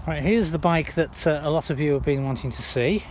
Right, here's the bike that a lot of you have been wanting to see.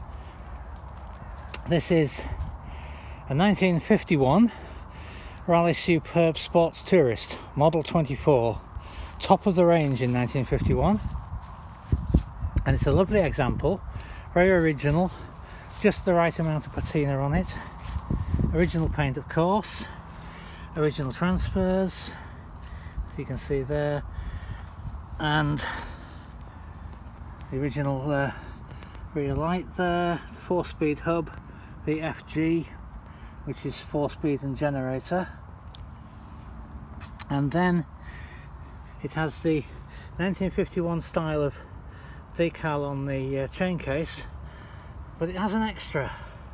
This is a 1951 Rally Superb Sports Tourist, Model 24, top of the range in 1951, and it's a lovely example, very original, just the right amount of patina on it, original paint of course, original transfers, as you can see there, and the original rear light there, the 4-speed hub, the FG, which is 4-speed and generator, and then it has the 1951 style of decal on the chain case, but it has an extra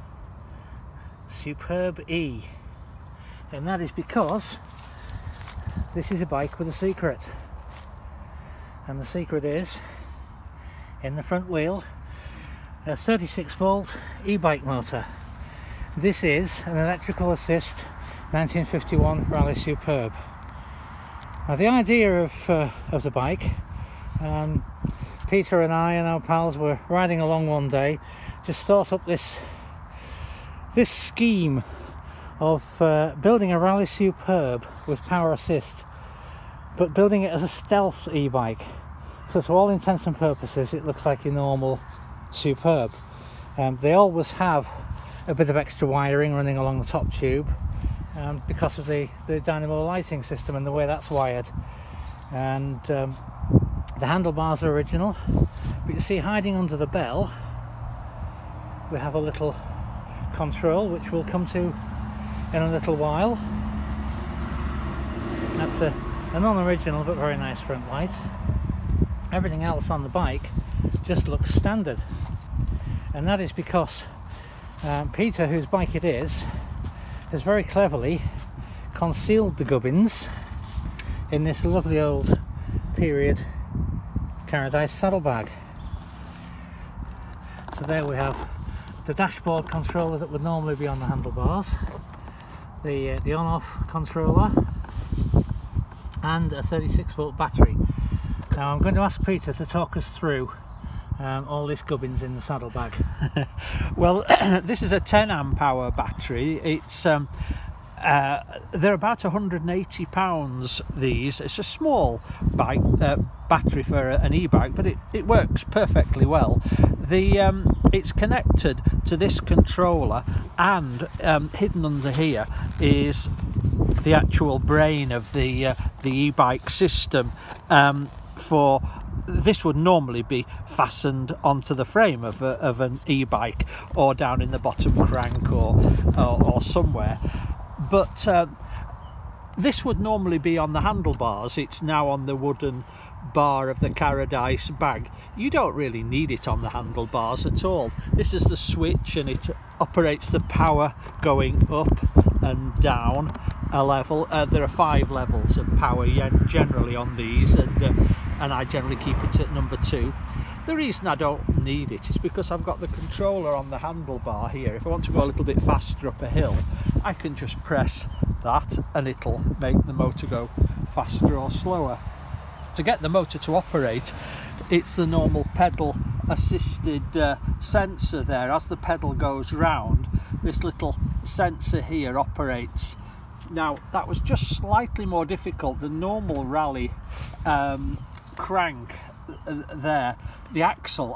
Superb E, and that is because this is a bike with a secret, and the secret is in the front wheel a 36 volt e-bike motor. This is an electrical assist 1951 Rally Superb. Now the idea of the bike, Peter and I and our pals were riding along one day, just thought up this scheme of building a Rally Superb with power assist, but building it as a stealth e-bike. So to all intents and purposes it looks like your normal Superb. They always have a bit of extra wiring running along the top tube because of the dynamo lighting system and the way that's wired. And the handlebars are original, but you see hiding under the bell we have a little control which we'll come to in a little while. That's a non-original but very nice front light. Everything else on the bike just looks standard, and that is because Peter, whose bike it is, has very cleverly concealed the gubbins in this lovely old period Caradise saddlebag. So there we have the dashboard controller that would normally be on the handlebars, the on-off controller, and a 36 volt battery. Now I'm going to ask Peter to talk us through all this gubbins in the saddlebag. Well, this is a 10 amp hour battery. It's they're about 180 pounds. These, it's a small bike battery for an e-bike, but it works perfectly well. It's connected to this controller, and hidden under here is the actual brain of the e-bike system. For this would normally be fastened onto the frame of an e-bike, or down in the bottom crank, or somewhere, but this would normally be on the handlebars. It's now on the wooden bar of the Caradise bag. You don't really need it on the handlebars at all. This is the switch, and it operates the power going up and down a level. There are 5 levels of power generally on these, and I generally keep it at number 2. The reason I don't need it is because I've got the controller on the handlebar here. If I want to go a little bit faster up a hill, I can just press that and it'll make the motor go faster or slower. To get the motor to operate, it's the normal pedal assisted sensor there. As the pedal goes round, this little sensor here operates. Now that was just slightly more difficult. The normal rally crank there, the axle,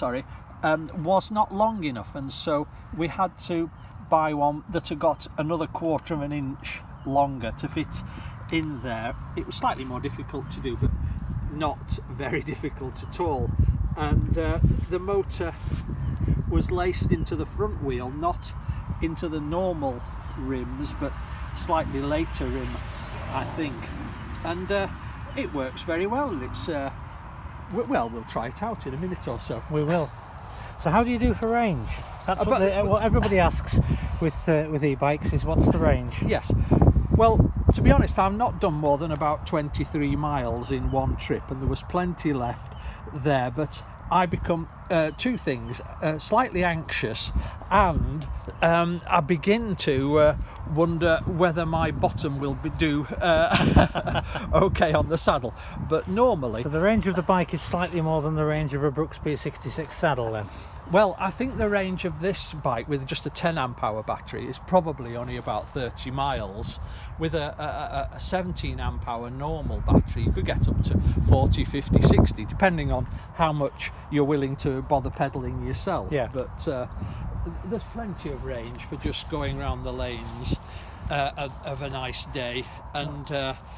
was not long enough, and so we had to buy one that had got another 1/4 of an inch longer to fit in there. It was slightly more difficult to do, but not very difficult at all. And the motor was laced into the front wheel, not into the normal rims, but slightly later rim, I think. And it works very well, and it's well, we'll try it out in a minute or so. We will. So how do you do for range? That's what everybody asks with e-bikes, is what's the range? Yes. Well, to be honest, I've not done more than about 23 miles in one trip, and there was plenty left there, but I become two things: slightly anxious, and I begin to wonder whether my bottom will do okay on the saddle. But normally, So the range of the bike is slightly more than the range of a Brooks P66 saddle then? well, I think the range of this bike with just a 10 amp hour battery is probably only about 30 miles. With a 17 amp hour normal battery, you could get up to 40, 50, 60, depending on how much you're willing to bother pedalling yourself. Yeah. But there's plenty of range for just going around the lanes of a nice day, and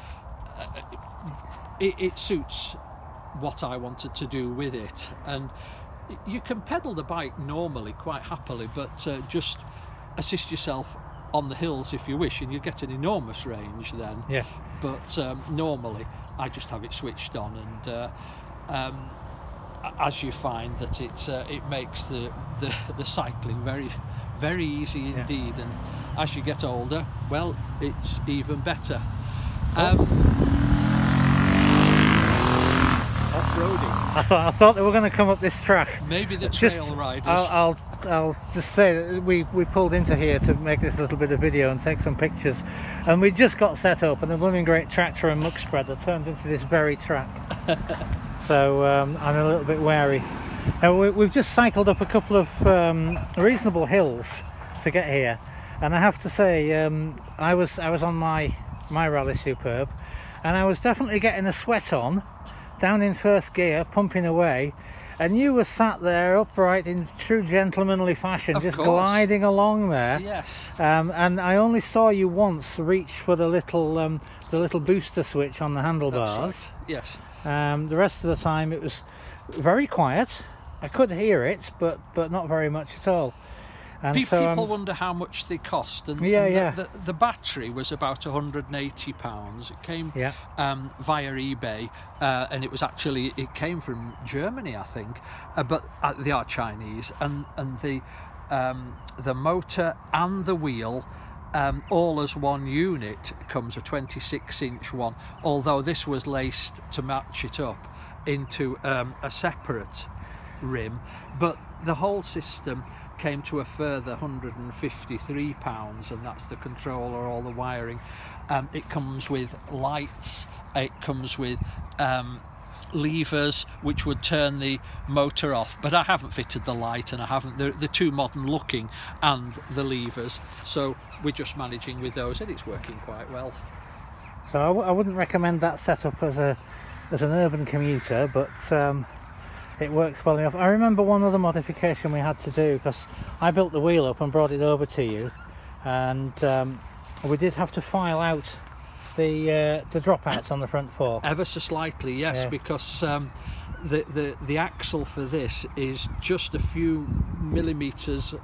it suits what I wanted to do with it. And you can pedal the bike normally quite happily, but just assist yourself on the hills if you wish, and you get an enormous range then. Yeah. But normally I just have it switched on, and as you find that it makes the cycling very, very easy indeed. And as you get older, well, it's even better. Off-roading. I thought they were going to come up this track. Maybe the trail riders. I'll just say that we pulled into here to make this little bit of video and take some pictures, and we just got set up, and the blooming great tractor and muck spreader turned into this very track. So I'm a little bit wary. Now we've just cycled up a couple of reasonable hills to get here, and I have to say I was on my Rally Superb, and I was definitely getting a sweat on down in first gear, pumping away, and you were sat there upright in true gentlemanly fashion, Of just course. gliding along there. Yes. And I only saw you once reach for the little booster switch on the handlebars. That's right. Yes. The rest of the time it was very quiet. I could hear it, but not very much at all. And People wonder how much they cost, and the battery was about £180. It came via eBay, and it came from Germany, I think, but they are Chinese, and the motor and the wheel, all as one unit, comes a 26-inch one, although this was laced to match it up into a separate rim. But the whole system came to a further £153, and that's the controller, all the wiring. It comes with lights, it comes with levers which would turn the motor off, but I haven't fitted the light, and I haven't, they're too modern looking, and the levers, so we're just managing with those, and it's working quite well. So I wouldn't recommend that setup as an urban commuter, but it works well enough. I remember one other modification we had to do, because I built the wheel up and brought it over to you, and we did have to file out the dropouts on the front fork. Ever so slightly, yes, Yeah. because the axle for this is just a few millimetres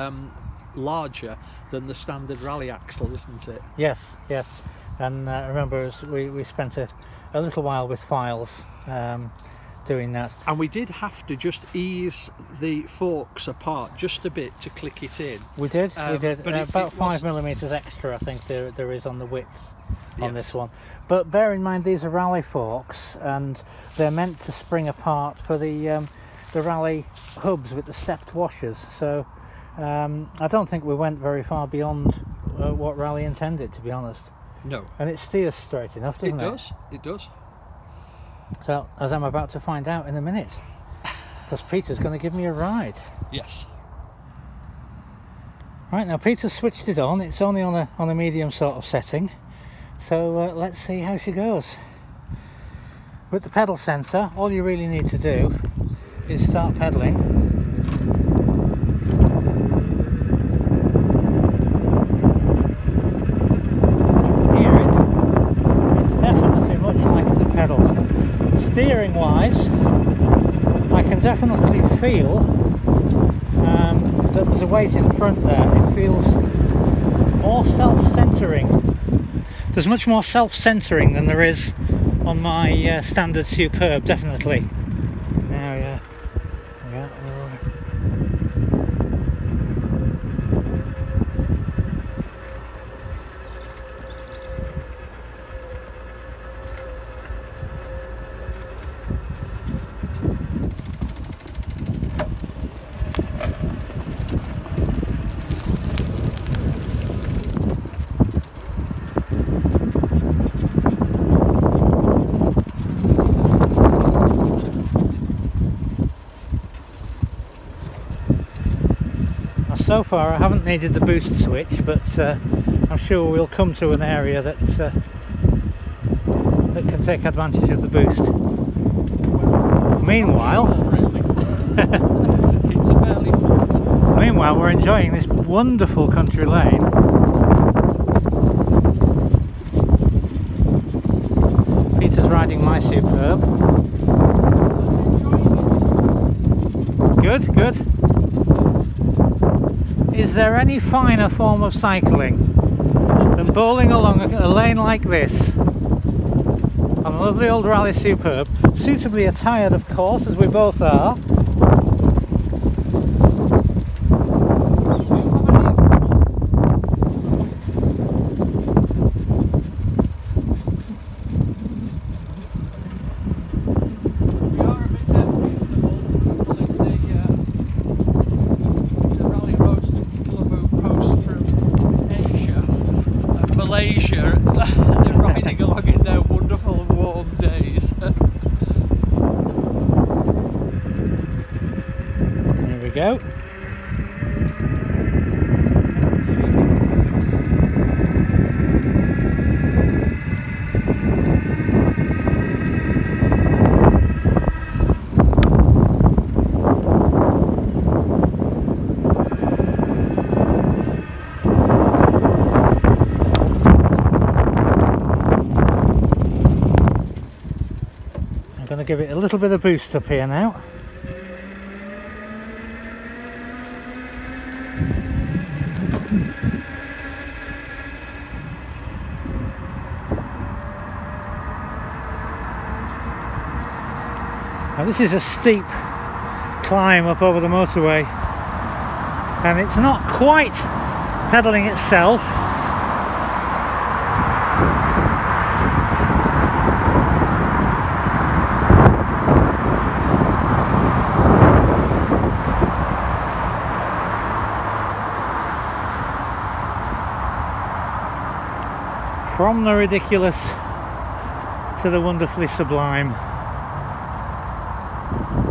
larger than the standard rally axle, isn't it? Yes. And I remember we spent a little while with files doing that. And we did have to just ease the forks apart just a bit to click it in. We did, but about 5 millimetres extra, I think there is on the width on this one. But bear in mind, these are rally forks, and they're meant to spring apart for the rally hubs with the stepped washers. So I don't think we went very far beyond what rally intended, to be honest. No. And it steers straight enough, doesn't it? It does. So, as I'm about to find out in a minute, because Peter's going to give me a ride. Yes. Right, now Peter's switched it on. It's only on a medium sort of setting. So let's see how she goes. With the pedal sensor, all you really need to do is start pedaling. Hear it. It's definitely much lighter to pedal. Steering wise, I can definitely feel that there's a weight in the front there. It feels more self-centering. There's much more self-centering than there is on my standard Superb, definitely. Now, yeah. So far I haven't needed the boost switch, but I'm sure we'll come to an area that can take advantage of the boost. Meanwhile, it's fairly flat. Meanwhile, we're enjoying this wonderful country lane. Peter's riding my Superb. Good, good. Is there any finer form of cycling than bowling along a lane like this on a lovely old Raleigh Superb, suitably attired of course, as we both are. Malaysia, they're riding along in their wonderful warm days. There we go. I'm going to give it a little bit of boost up here now. Now this is a steep climb up over the motorway, and it's not quite pedalling itself. From the ridiculous to the wonderfully sublime.